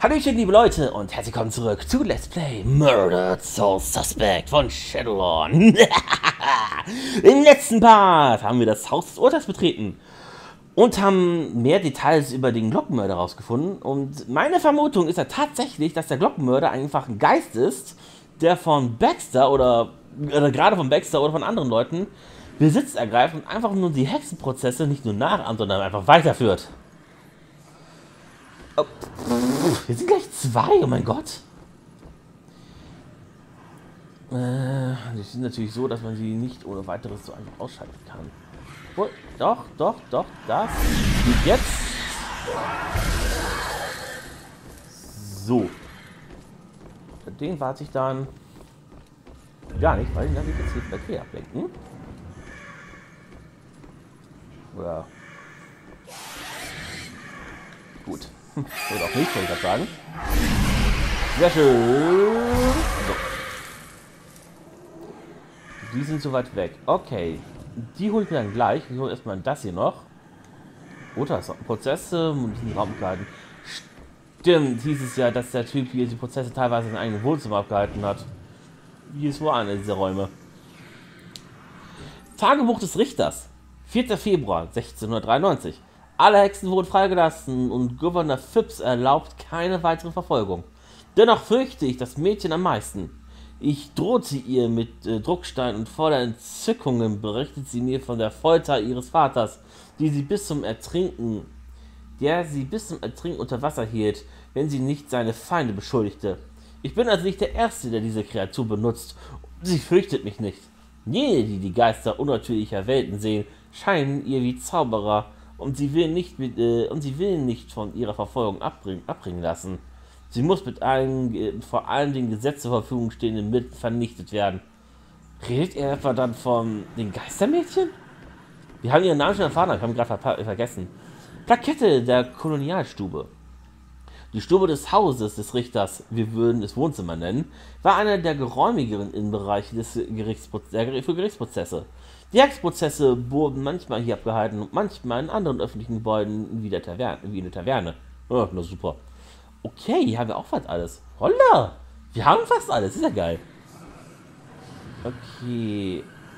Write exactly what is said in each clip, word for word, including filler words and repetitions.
Hallöchen liebe Leute und herzlich willkommen zurück zu Let's Play Murdered Soul Suspect von Shadowrun. Im letzten Part haben wir das Haus des Urteils betreten und haben mehr Details über den Glockenmörder herausgefunden. Und meine Vermutung ist ja tatsächlich, dass der Glockenmörder einfach ein Geist ist, der von Baxter oder, oder gerade von Baxter oder von anderen Leuten Besitz ergreift und einfach nur die Hexenprozesse nicht nur nachahmt, sondern einfach weiterführt. Oh, wir sind gleich zwei, oh mein Gott. Äh, die sind natürlich so, dass man sie nicht ohne weiteres so einfach ausschalten kann. Oh, doch, doch, doch, das geht jetzt. So. Den warte ich dann gar nicht, weil dann wird jetzt hier Verkehr ablenken. Oder gut. Oder auch nicht, wollte ich gerade sagen. Sehr schön. So. Die sind so weit weg. Okay. Die holen wir dann gleich. Wir holen erstmal das hier noch. Oder Prozesse und diesen Raum abgehalten. Stimmt, hieß es ja, dass der Typ hier die Prozesse teilweise in einem Wohnzimmer abgehalten hat. Wie ist wohl einer dieser Räume? Tagebuch des Richters. vierter Februar sechzehnhundertdreiundneunzig. Alle Hexen wurden freigelassen und Gouverneur Phipps erlaubt keine weitere Verfolgung. Dennoch fürchte ich das Mädchen am meisten. Ich drohte ihr mit äh, Druckstein und voller Entzückungen berichtet sie mir von der Folter ihres Vaters, die sie bis zum Ertrinken, der sie bis zum Ertrinken unter Wasser hielt, wenn sie nicht seine Feinde beschuldigte. Ich bin also nicht der Erste, der diese Kreatur benutzt. Sie fürchtet mich nicht. Jene, die die Geister unnatürlicher Welten sehen, scheinen ihr wie Zauberer. Und sie will nicht mit, äh, und sie will nicht von ihrer Verfolgung abbringen, abbringen lassen. Sie muss mit allen, äh, vor allen den Gesetz zur Verfügung stehenden Mitteln vernichtet werden. Redet er etwa dann von den Geistermädchen? Wir haben ihren Namen schon erfahren, ich habe ihn gerade ver vergessen. Plakette der Kolonialstube. Die Stube des Hauses des Richters, wir würden es Wohnzimmer nennen, war einer der geräumigeren Innenbereiche des Gerichtsproz der, für Gerichtsprozesse. Die Hexprozesse wurden manchmal hier abgehalten und manchmal in anderen öffentlichen Gebäuden wie, der Taverne, wie in der Taverne. Oh, na super. Okay, hier haben wir auch fast alles. Holla! Wir haben fast alles, ist ja geil. Okay.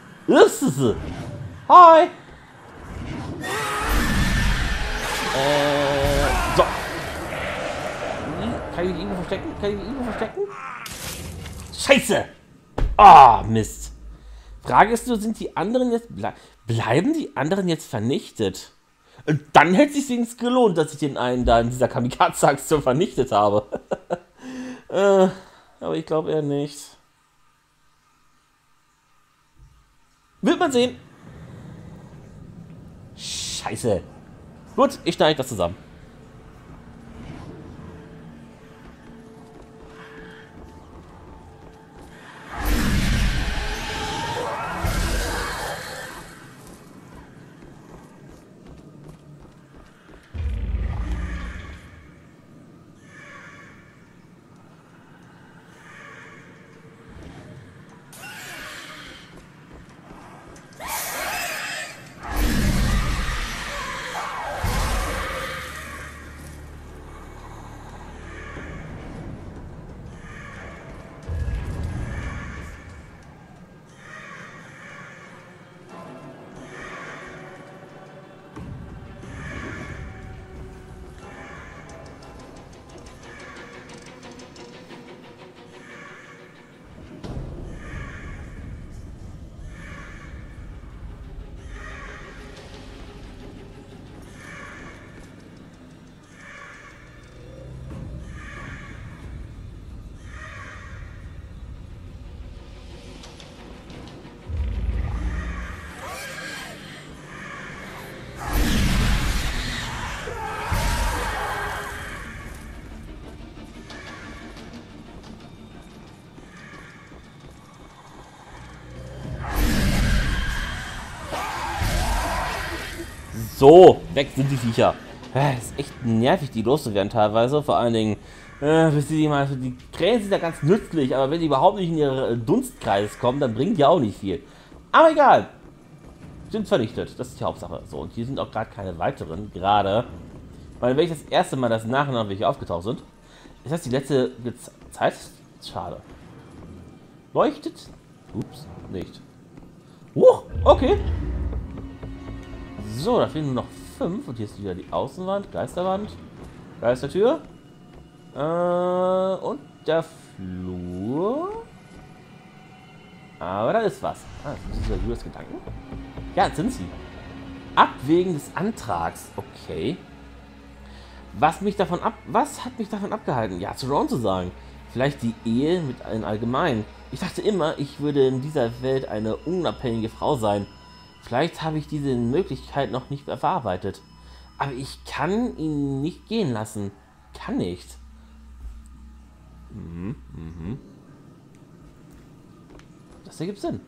Hi! Äh, so. Kann ich mich irgendwo verstecken? Kann ich mich irgendwo verstecken? Scheiße! Ah, oh, Mist. Frage ist nur, sind die anderen jetzt, ble bleiben die anderen jetzt vernichtet? Und dann hätte es sich wenigstens gelohnt, dass ich den einen da in dieser Kamikaze-Aktion vernichtet habe. äh, aber ich glaube eher nicht. Wird man sehen. Scheiße. Gut, ich schneide das zusammen. So, weg sind die Viecher. Es ist echt nervig, die loszuwerden teilweise. Vor allen Dingen, äh, die, mal, die Krähen sind ja ganz nützlich, aber wenn die überhaupt nicht in ihre Dunstkreis kommen, dann bringen die auch nicht viel. Aber egal. Sind vernichtet, das ist die Hauptsache. So, und hier sind auch gerade keine weiteren, gerade. Weil wenn ich das erste Mal das Nachhinein welche aufgetaucht sind. Ist das die letzte Gez Zeit? Schade. Leuchtet? Ups, nicht. Huch, okay. So, da fehlen nur noch fünf. Und hier ist wieder die Außenwand, Geisterwand, Geistertür. Äh, und der Flur. Aber da ist was. Ah, das sind Julias Gedanken. Ja, das sind sie. Abwägen des Antrags. Okay. Was mich davon ab... Was hat mich davon abgehalten? Ja, zu Ron zu sagen. Vielleicht die Ehe mit allen allgemein. Ich dachte immer, ich würde in dieser Welt eine unabhängige Frau sein. Vielleicht habe ich diese Möglichkeit noch nicht verarbeitet. Aber ich kann ihn nicht gehen lassen. Kann nicht. Mhm, mhm. Das ergibt Sinn.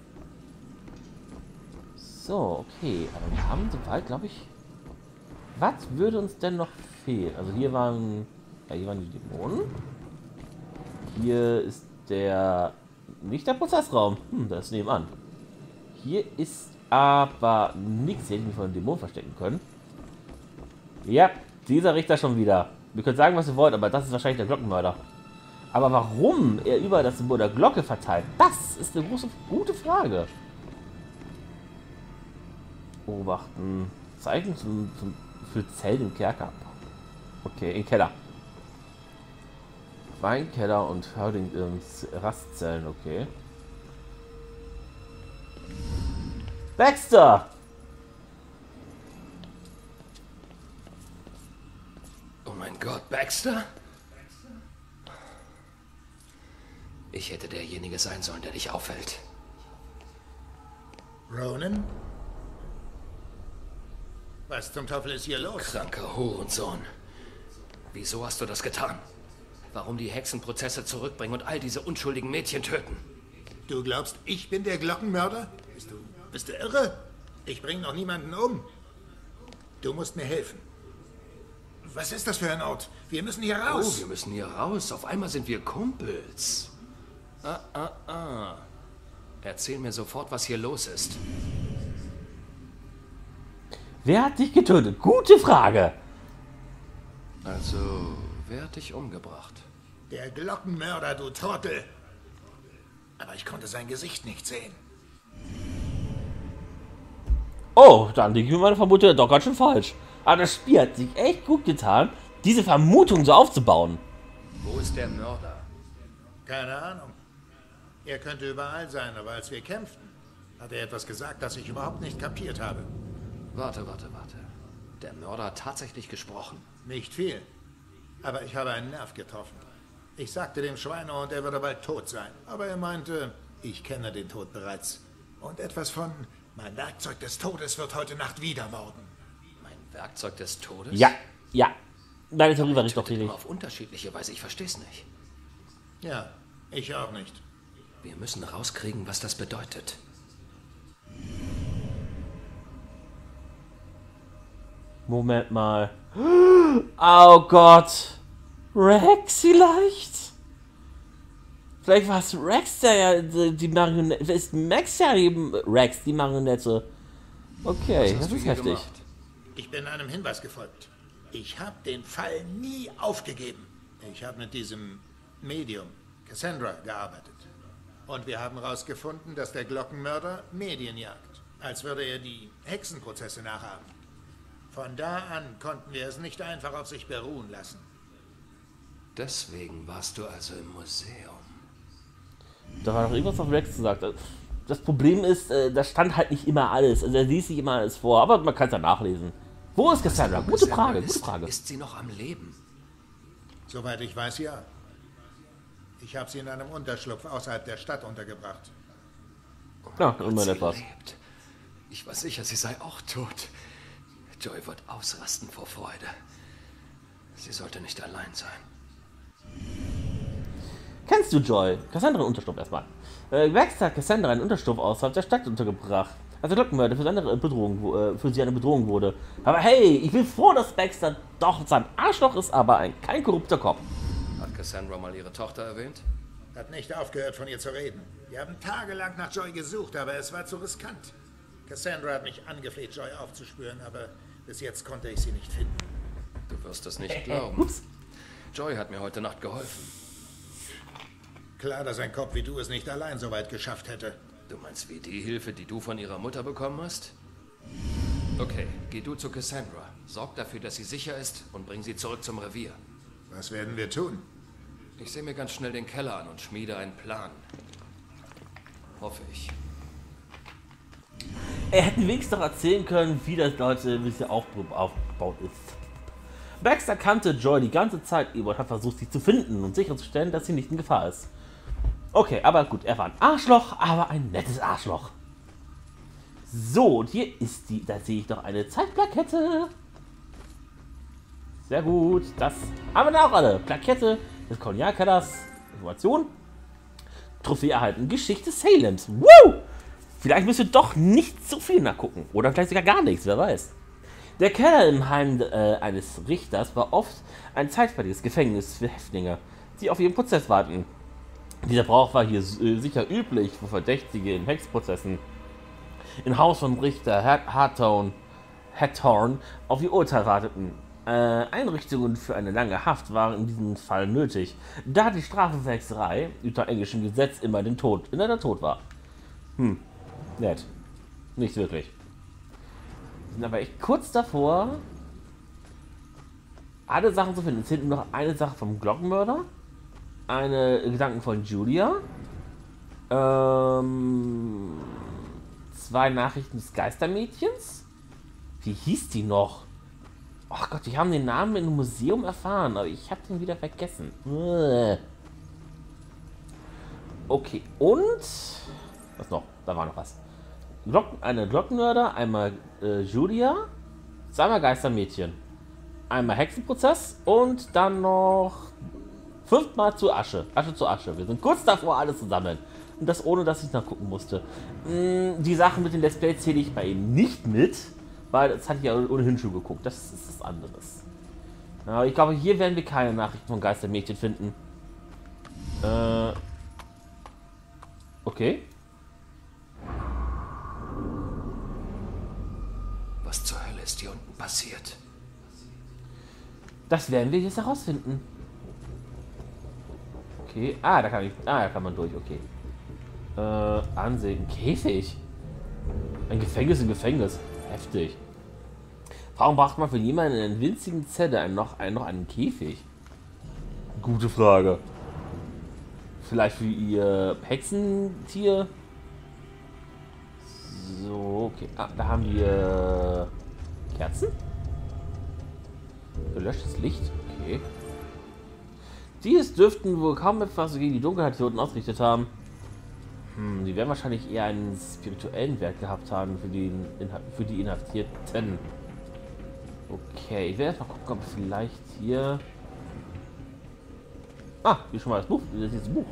So, okay. Aber wir haben soweit, glaube ich... Was würde uns denn noch fehlen? Also hier waren... Ja, hier waren die Dämonen. Hier ist der... Nicht der Prozessraum. Hm, das ist nebenan. Hier ist aber nichts. Hier hätte ich mich von den Dämonen verstecken können. Ja, dieser Richter schon wieder. Wir können sagen, was ihr wollt, aber das ist wahrscheinlich der Glockenmörder. Aber warum er über das Symbol der Glocke verteilt, das ist eine große, gute Frage. Beobachten. Zeichen zum, zum, für Zellen im Kerker. Okay, im Keller. Weinkeller und Herding ins Rastzellen, okay. Baxter! Oh mein Gott, Baxter? Ich hätte derjenige sein sollen, der dich aufhält. Ronan? Was zum Teufel ist hier los? Kranker Hurensohn. Wieso hast du das getan? Warum die Hexenprozesse zurückbringen und all diese unschuldigen Mädchen töten? Du glaubst, ich bin der Glockenmörder? Bist du, bist du irre? Ich bringe noch niemanden um. Du musst mir helfen. Was ist das für ein Ort? Wir müssen hier raus. Oh, wir müssen hier raus. Auf einmal sind wir Kumpels. Ah, ah, ah. Erzähl mir sofort, was hier los ist. Wer hat dich getötet? Gute Frage. Also, wer hat dich umgebracht? Der Glockenmörder, du Trottel. Aber ich konnte sein Gesicht nicht sehen. Oh, dann liege ich mit meiner Vermutung doch ganz schön falsch. Aber das Spiel hat sich echt gut getan, diese Vermutung so aufzubauen. Wo ist der Mörder? Keine Ahnung. Er könnte überall sein, aber als wir kämpften, hat er etwas gesagt, das ich überhaupt nicht kapiert habe. Warte, warte, warte. Der Mörder hat tatsächlich gesprochen. Nicht viel. Aber ich habe einen Nerv getroffen. Ich sagte dem Schweinehund, er würde bald tot sein. Aber er meinte, ich kenne den Tod bereits. Und etwas von, mein Werkzeug des Todes wird heute Nacht wieder morden. Mein Werkzeug des Todes? Ja, ja. Deine Theorie war richtig. Immer auf unterschiedliche Weise, ich verstehe es nicht. Ja, ich auch nicht. Wir müssen rauskriegen, was das bedeutet. Moment mal. Oh Gott. Rex vielleicht? Vielleicht war es Rex, der ja die Marionette. Ist Max ja eben Rex, die Marionette. Okay, das ist heftig. Gemacht? Ich bin einem Hinweis gefolgt. Ich habe den Fall nie aufgegeben. Ich habe mit diesem Medium, Cassandra, gearbeitet. Und wir haben herausgefunden, dass der Glockenmörder Medien jagt. Als würde er die Hexenprozesse nachahmen. Von da an konnten wir es nicht einfach auf sich beruhen lassen. Deswegen warst du also im Museum. Da war noch irgendwas auf Rex gesagt. Das Problem ist, da stand halt nicht immer alles. Also er liest sich immer alles vor, aber man kann es ja nachlesen. Wo ist Cassandra? Gute Frage, gute Frage. Ist sie noch am Leben? Soweit ich weiß, ja. Ich habe sie in einem Unterschlupf außerhalb der Stadt untergebracht. Ja, immerhin etwas. Lebt. Ich war sicher, sie sei auch tot. Joy wird ausrasten vor Freude. Sie sollte nicht allein sein. Kennst du Joy? Cassandra einen Unterschlupf erstmal. Äh, Rex hat Cassandra einen Unterschlupf außerhalb der Stadt untergebracht. Also Glockenmörder für, seine Bedrohung, äh, für sie eine Bedrohung wurde. Aber hey, ich bin froh, dass Baxter doch sein Arschloch ist, aber ein, kein korrupter Kopf. Hat Cassandra mal ihre Tochter erwähnt? Hat nicht aufgehört, von ihr zu reden. Wir haben tagelang nach Joy gesucht, aber es war zu riskant. Cassandra hat mich angefleht, Joy aufzuspüren, aber bis jetzt konnte ich sie nicht finden. Du wirst es nicht glauben. Ups. Joy hat mir heute Nacht geholfen. Klar, dass ein Kopf wie du es nicht allein so weit geschafft hätte. Du meinst wie die Hilfe, die du von ihrer Mutter bekommen hast? Okay, geh du zu Cassandra. Sorg dafür, dass sie sicher ist und bring sie zurück zum Revier. Was werden wir tun? Ich sehe mir ganz schnell den Keller an und schmiede einen Plan. Hoffe ich. Er hätte wenigstens noch erzählen können, wie das Leute, wie es hier aufgebaut ist. Baxter kannte Joy die ganze Zeit über und hat versucht, sie zu finden und sicherzustellen, dass sie nicht in Gefahr ist. Okay, aber gut, er war ein Arschloch, aber ein nettes Arschloch. So, und hier ist die, da sehe ich noch eine Zeitplakette. Sehr gut, das haben wir dann auch alle. Plakette des Cognac-Kellers, Information, Trophäe erhalten, Geschichte Salems. Woo! Vielleicht müsst ihr doch nicht so viel nachgucken. Oder vielleicht sogar gar nichts, wer weiß. Der Keller im Heim äh, eines Richters war oft ein zeitweiliges Gefängnis für Häftlinge, die auf ihren Prozess warten. Dieser Brauch war hier äh, sicher üblich, wo Verdächtige in Hexprozessen im Haus vom Richter Hathorn, Hathorn auf ihr Urteil warteten. Äh, Einrichtungen für eine lange Haft waren in diesem Fall nötig, da die Strafe für Hexerei unter englischem Gesetz immer den Tod, immer der Tod war. Hm, nett. Nicht wirklich. Wir sind aber echt kurz davor, alle Sachen zu finden. Es hinten noch eine Sache vom Glockenmörder, eine Gedanken von Julia, ähm, zwei Nachrichten des Geistermädchens. Wie hieß die noch? Ach Gott, die haben den Namen im Museum erfahren, aber ich habe den wieder vergessen. Okay, und was noch? Da war noch was. Glocken, eine Glockenmörder, einmal äh, Julia, zweimal Geistermädchen, einmal Hexenprozess und dann noch fünfmal zu Asche. Asche zu Asche. Wir sind kurz davor, alles zu sammeln. Und das ohne, dass ich nachgucken musste. Die Sachen mit den Let's Play zähle ich bei ihm nicht mit, weil das hatte ich ja ohnehin schon geguckt. Das ist was anderes. Ja, ich glaube, hier werden wir keine Nachrichten von Geistermädchen finden. Äh. Okay. Was zur Hölle ist hier unten passiert? Das werden wir jetzt herausfinden. Okay. Ah, da kann ich. Ah, da kann man durch. Okay. Äh, ansehen. Käfig. Ein Gefängnis im Gefängnis. Heftig. Warum braucht man für jemanden in einer winzigen Zelle einen, noch, einen, noch einen Käfig? Gute Frage. Vielleicht für ihr Hexentier? So, okay. Ah, da haben wir Kerzen. Gelöschtes Licht. Okay. Dies dürften wohl kaum etwas gegen die Dunkelheit hier unten ausgerichtet haben. Hm, die werden wahrscheinlich eher einen spirituellen Wert gehabt haben für die, für die Inhaftierten. Okay, ich werde erst mal gucken, ob vielleicht hier... Ah, hier schon mal das Buch. Dieses Buch.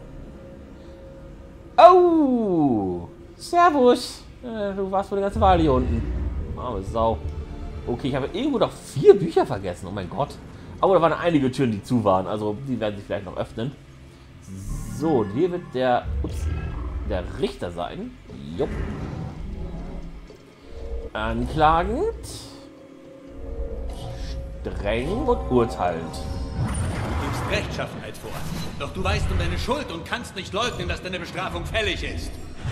Oh! Servus! Äh, du warst wohl eine ganze Weile hier unten. Arme Sau. Okay, ich habe irgendwo noch vier Bücher vergessen. Oh mein Gott. Aber da waren einige Türen, die zu waren. Also, die werden sich vielleicht noch öffnen. So, hier wird der... Ups, der Richter sein. Jupp. Anklagend. Streng und urteilend. Du gibst Rechtschaffenheit vor. Doch du weißt um deine Schuld und kannst nicht leugnen, dass deine Bestrafung fällig ist.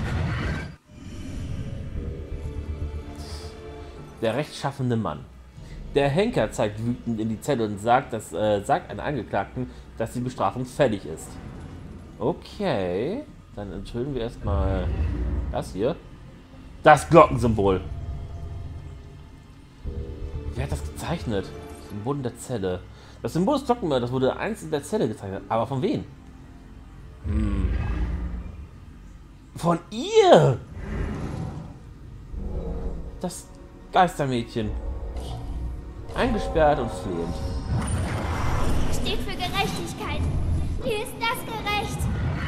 Der rechtschaffende Mann. Der Henker zeigt wütend in die Zelle und sagt, dass, äh, sagt einem Angeklagten, dass die Bestrafung fällig ist. Okay. Dann enthüllen wir erstmal das hier. Das Glockensymbol. Wer hat das gezeichnet? Im Boden der Zelle. Das Symbol des Glockenmörders wurde einzeln in der Zelle gezeichnet. Aber von wem? Hm. Von ihr! Das Geistermädchen. Eingesperrt und flehend. Steht für Gerechtigkeit. Wie ist das gerecht?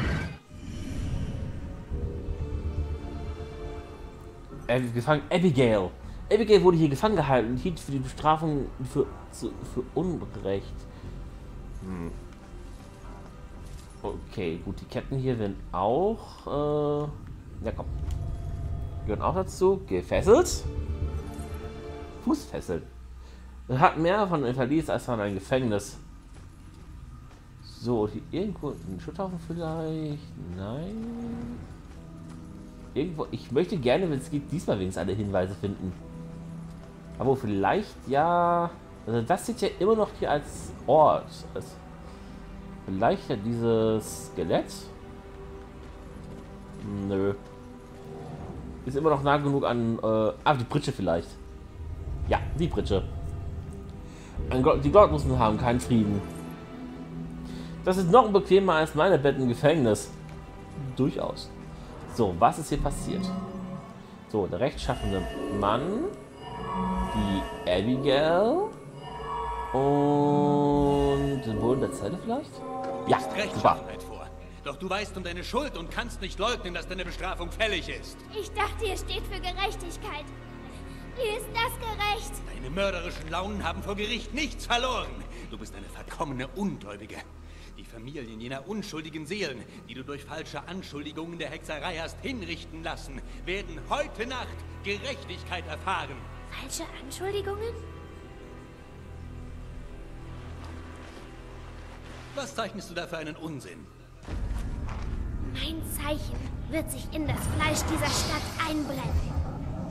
Äh, gefangen. Abigail. Abigail wurde hier gefangen gehalten und hielt für die Bestrafung für, für, für Unrecht. Hm. Okay, gut, die Ketten hier werden auch. Äh, ja, komm. Gehören auch dazu. Gefesselt. Fußfesselt. Er hat mehr von einem Verlies als von einem Gefängnis. So, hier irgendwo ein Schutthaufen vielleicht? Nein. Irgendwo, ich möchte gerne, wenn es geht, diesmal wenigstens alle Hinweise finden. Aber vielleicht, ja... Also das sieht ja immer noch hier als Ort. Also vielleicht ja dieses Skelett? Nö. Ist immer noch nah genug an... Äh, ah, die Pritsche vielleicht. Ja, die Pritsche. Die Gottlosen haben keinen Frieden. Das ist noch bequemer als meine Betten im Gefängnis. Durchaus. So, was ist hier passiert? So, der rechtschaffende Mann, die Abigail und den Boden der Zelle vielleicht? Ja, super. Vor. Doch du weißt um deine Schuld und kannst nicht leugnen, dass deine Bestrafung fällig ist. Ich dachte, ihr steht für Gerechtigkeit. Wie ist das gerecht? Deine mörderischen Launen haben vor Gericht nichts verloren. Du bist eine verkommene Ungläubige. Die Familien jener unschuldigen Seelen, die du durch falsche Anschuldigungen der Hexerei hast hinrichten lassen, werden heute Nacht Gerechtigkeit erfahren. Falsche Anschuldigungen? Was zeichnest du da für einen Unsinn? Mein Zeichen wird sich in das Fleisch dieser Stadt einbrennen.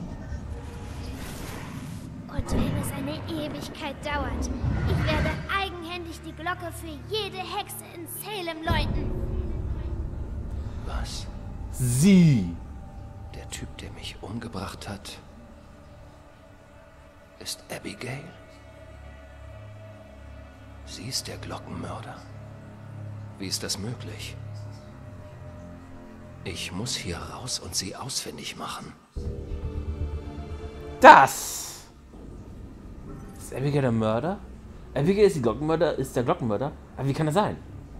Und wenn es eine Ewigkeit dauert, ich werde eigenhändig die Glocke für jede Hexe in Salem läuten. Was? Sie! Der Typ, der mich umgebracht hat, ist Abigail? Sie ist der Glockenmörder. Wie ist das möglich? Ich muss hier raus und sie ausfindig machen. Das! Ist Abigail der Mörder? Abigail ist die Glockenmörder, ist der Glockenmörder? Aber wie kann das sein?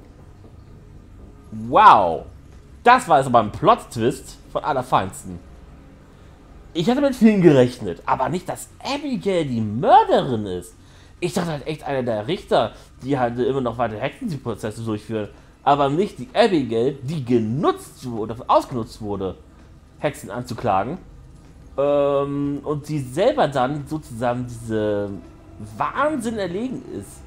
Wow! Das war jetzt aber ein Plot-Twist von allerfeinsten. Ich hatte mit vielen gerechnet, aber nicht, dass Abigail die Mörderin ist. Ich dachte halt echt, einer der Richter, die halt immer noch weiter Hexenprozesse durchführen, aber nicht die Abigail, die genutzt wurde, ausgenutzt wurde, Hexen anzuklagen. Ähm, und sie selber dann sozusagen diese Wahnsinn erlegen ist.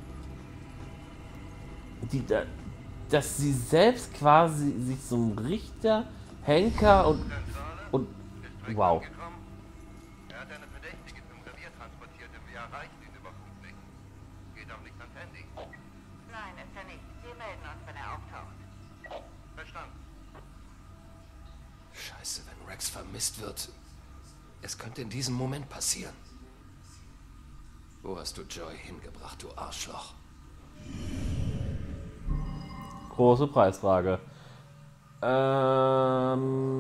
Die, dass sie selbst quasi sich zum Richter, Henker und, und wow. Er hat eine Verdächtige zum Revier transportiert und wir erreichen ihn über Funk nicht. Geht auch nicht ans Handy. Nein, ist er nicht. Wir melden uns, wenn er auftaucht. Verstanden. Scheiße, wenn Rex vermisst wird. Es könnte in diesem Moment passieren. Wo hast du Joy hingebracht, du Arschloch? Große Preisfrage. Ähm.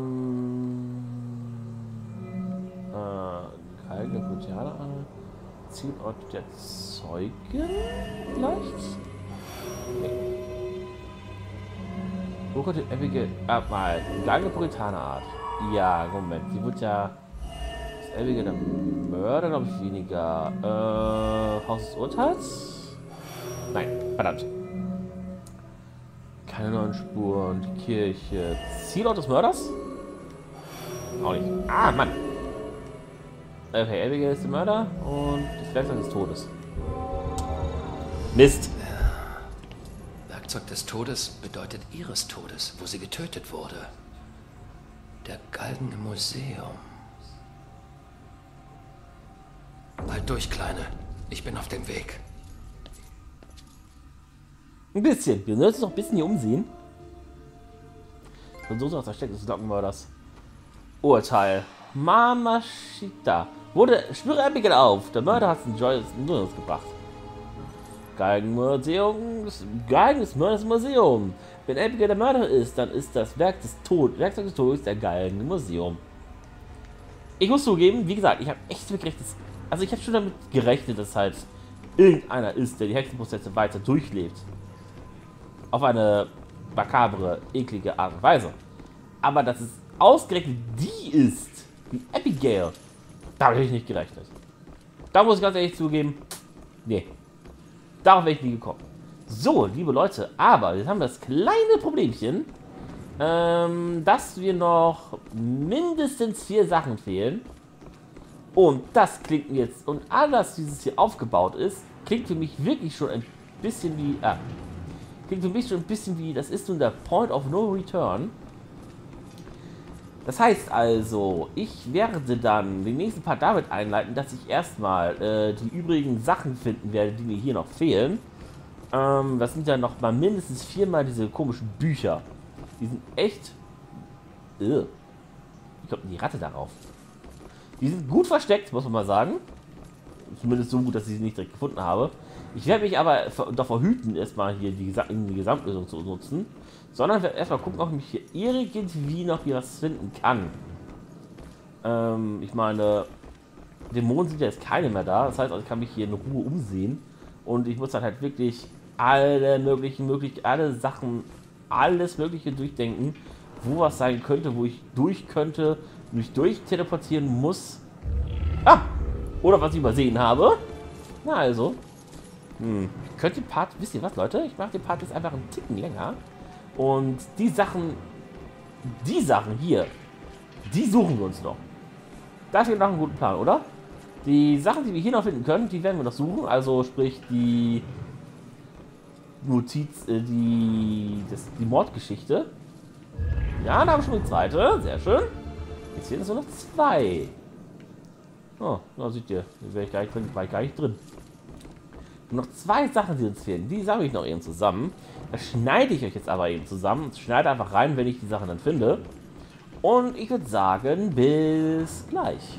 Äh, Kalke Gutiana an. Zielort der Zeugen? Vielleicht? Nee. Wo könnte Abigail. Ah, mal. Lange Puritanerart. Ja, Moment. Sie wird ja. Ist Abigail der Mörder, glaube ich, weniger. Äh. Haus des Urteils? Nein, verdammt. Keine neuen Spuren. Die Kirche. Zielort des Mörders? Auch nicht. Ah, Mann. Okay, Abigail ist der Mörder und das Werkzeug des Todes. Mist. Werkzeug des Todes bedeutet ihres Todes, wo sie getötet wurde. Der Galgen im Museum. Halt durch, Kleine. Ich bin auf dem Weg. Ein bisschen. Wir müssen uns noch ein bisschen hier umsehen. Und so aus der Steck des Glockenmörders. Urteil. Mamashita. Wurde, spüre Abigail auf. Der Mörder hat den Joy nur gebracht. Galgenmuseum. Galgen des Mörders Museum. Wenn Abigail der Mörder ist, dann ist das Werk des Todes, Werkzeug des Todes der Galgen im Museum. Ich muss zugeben, wie gesagt, ich habe echt mit gerechnet. Also ich habe schon damit gerechnet, dass halt irgendeiner ist, der die Hexenprozesse weiter durchlebt. Auf eine makabre, eklige Art und Weise. Aber dass es ausgerechnet die ist, die Abigail, damit hätte ich nicht gerechnet. Da muss ich ganz ehrlich zugeben, nee, darauf wäre ich nie gekommen. So, liebe Leute, aber jetzt haben wir das kleine Problemchen, ähm, dass wir noch mindestens vier Sachen fehlen. Und das klingt mir jetzt, und alles, wie es hier aufgebaut ist, klingt für mich wirklich schon ein bisschen wie, ah, Klingt für mich schon ein bisschen wie, das ist nun der Point of No Return. Das heißt also, ich werde dann den nächsten Part damit einleiten, dass ich erstmal äh, die übrigen Sachen finden werde, die mir hier noch fehlen. Ähm, das sind ja noch mal mindestens viermal diese komischen Bücher. Die sind echt... Ugh. Wie kommt denn die Ratte darauf? Die sind gut versteckt, muss man mal sagen. Zumindest so gut, dass ich sie nicht direkt gefunden habe. Ich werde mich aber davor hüten, erstmal hier die, in die Gesamtlösung zu nutzen. Sondern werde erstmal gucken, ob ich hier irgendwie noch hier was finden kann. Ähm, ich meine, Dämonen sind ja jetzt keine mehr da. Das heißt, also ich kann mich hier in Ruhe umsehen. Und ich muss dann halt wirklich alle möglichen, möglich, alle Sachen, alles Mögliche durchdenken, wo was sein könnte, wo ich durch könnte, mich durch teleportieren muss. Ah! Oder was ich übersehen habe. Na also. Hm. Ich könnte den Part, wisst ihr was, Leute? Ich mache den Part jetzt einfach einen Ticken länger. Und die Sachen, die Sachen hier, die suchen wir uns noch. Das wäre noch ein guter Plan, oder? Die Sachen, die wir hier noch finden können, die werden wir noch suchen. Also sprich die Notiz, äh, die, das, die Mordgeschichte. Ja, da haben wir schon die zweite. Sehr schön. Jetzt fehlen es nur noch zwei. Oh, da seht ihr, da wäre ich gar nicht drin, war ich gar nicht drin. Nur noch zwei Sachen, die uns fehlen. Die sammle ich noch eben zusammen. Das schneide ich euch jetzt aber eben zusammen. Schneide einfach rein, wenn ich die Sachen dann finde. Und ich würde sagen, bis gleich.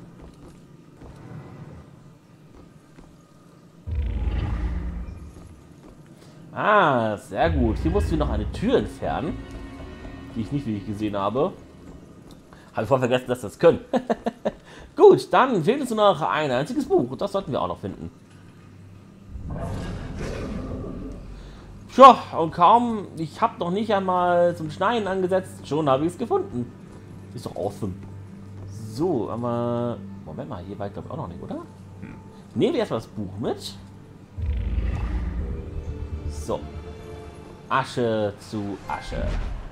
Ah, sehr gut. Hier mussten wir noch eine Tür entfernen, die ich nicht wirklich gesehen habe. Habe ich voll vergessen, dass das können. Gut, dann fehlt uns nur noch ein einziges Buch. Das sollten wir auch noch finden. Tja, und kaum, ich habe noch nicht einmal zum Schneiden angesetzt, schon habe ich es gefunden. Ist doch awesome. So, aber... Moment mal, hier war ich glaube ich auch noch nicht, oder? Hm. Nehmen wir erstmal das Buch mit. So. Asche zu Asche.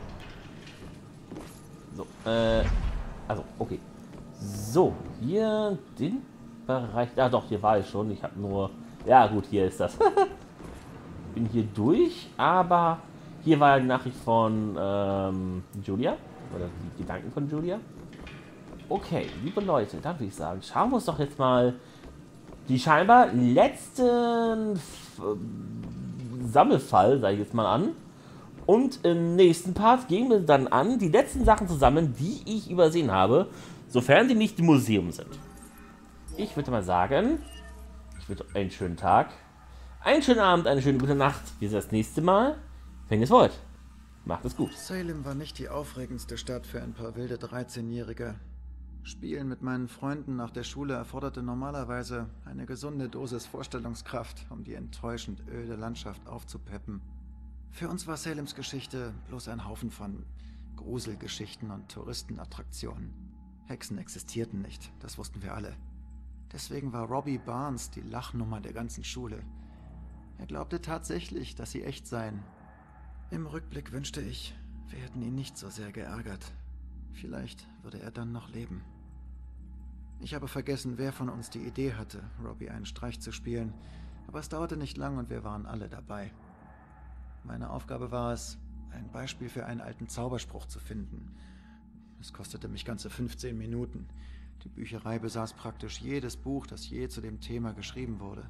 So, äh... Also, okay. So, hier den Bereich... Ah doch, hier war ich schon. Ich habe nur... Ja gut, hier ist das. Bin hier durch, aber hier war die Nachricht von ähm, Julia. Oder die Gedanken von Julia. Okay, liebe Leute, dann würde ich sagen, schauen wir uns doch jetzt mal die scheinbar letzten F Sammelfall, sage ich jetzt mal, an. Und im nächsten Part gehen wir dann an, die letzten Sachen zu sammeln, die ich übersehen habe, sofern die nicht im Museum sind. Ich würde mal sagen, ich wünsche einen schönen Tag, einen schönen Abend, eine schöne gute Nacht. Wir sehen das nächste Mal, wenn ihr es wollt. Macht es gut. Salem war nicht die aufregendste Stadt für ein paar wilde dreizehnjährige. Spielen mit meinen Freunden nach der Schule erforderte normalerweise eine gesunde Dosis Vorstellungskraft, um die enttäuschend öde Landschaft aufzupeppen. Für uns war Salems Geschichte bloß ein Haufen von Gruselgeschichten und Touristenattraktionen. Hexen existierten nicht, das wussten wir alle. Deswegen war Robbie Barnes die Lachnummer der ganzen Schule. Er glaubte tatsächlich, dass sie echt seien. Im Rückblick wünschte ich, wir hätten ihn nicht so sehr geärgert. Vielleicht würde er dann noch leben. Ich habe vergessen, wer von uns die Idee hatte, Robbie einen Streich zu spielen, aber es dauerte nicht lang und wir waren alle dabei. Meine Aufgabe war es, ein Beispiel für einen alten Zauberspruch zu finden. Es kostete mich ganze fünfzehn Minuten. Die Bücherei besaß praktisch jedes Buch, das je zu dem Thema geschrieben wurde.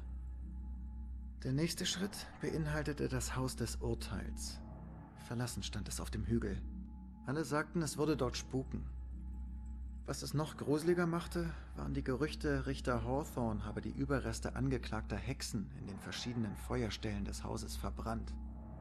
Der nächste Schritt beinhaltete das Haus des Urteils. Verlassen stand es auf dem Hügel. Alle sagten, es würde dort spuken. Was es noch gruseliger machte, waren die Gerüchte, Richter Hawthorne habe die Überreste angeklagter Hexen in den verschiedenen Feuerstellen des Hauses verbrannt.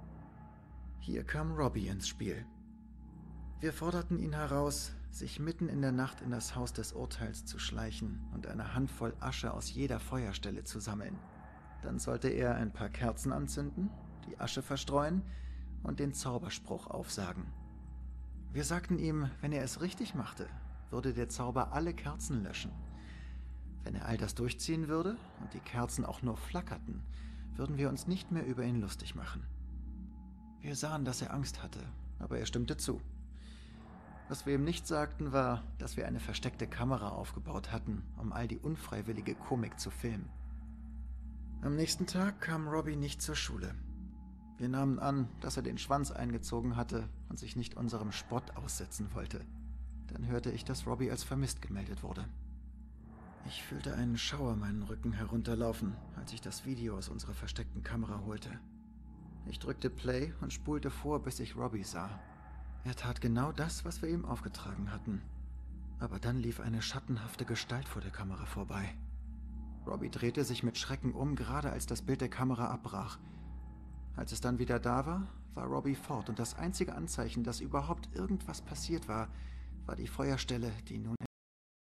Hier kam Robbie ins Spiel. Wir forderten ihn heraus, sich mitten in der Nacht in das Haus des Urteils zu schleichen und eine Handvoll Asche aus jeder Feuerstelle zu sammeln. Dann sollte er ein paar Kerzen anzünden, die Asche verstreuen und den Zauberspruch aufsagen. Wir sagten ihm, wenn er es richtig machte, würde der Zauber alle Kerzen löschen. Wenn er all das durchziehen würde und die Kerzen auch nur flackerten, würden wir uns nicht mehr über ihn lustig machen. Wir sahen, dass er Angst hatte, aber er stimmte zu. Was wir ihm nicht sagten, war, dass wir eine versteckte Kamera aufgebaut hatten, um all die unfreiwillige Komik zu filmen. Am nächsten Tag kam Robbie nicht zur Schule. Wir nahmen an, dass er den Schwanz eingezogen hatte und sich nicht unserem Spott aussetzen wollte. Dann hörte ich, dass Robbie als vermisst gemeldet wurde. Ich fühlte einen Schauer meinen Rücken herunterlaufen, als ich das Video aus unserer versteckten Kamera holte. Ich drückte Play und spulte vor, bis ich Robbie sah. Er tat genau das, was wir ihm aufgetragen hatten. Aber dann lief eine schattenhafte Gestalt vor der Kamera vorbei. Robbie drehte sich mit Schrecken um, gerade als das Bild der Kamera abbrach. Als es dann wieder da war, war Robbie fort und das einzige Anzeichen, dass überhaupt irgendwas passiert war, war die Feuerstelle, die nun